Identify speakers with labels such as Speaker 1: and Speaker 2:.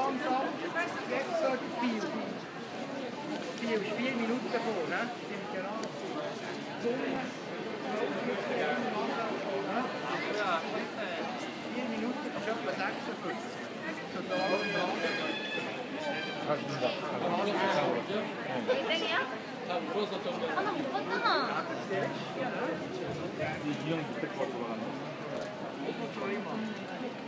Speaker 1: langsam. Jetzt so viel. 4 Minuten davor, ne? Stimmt genau. Sonne, 4 Minuten, das ist etwa 56. So da
Speaker 2: 땡이야? 아, 나 못 봤잖아.
Speaker 3: 이 기형 그때 가지고 가는 거.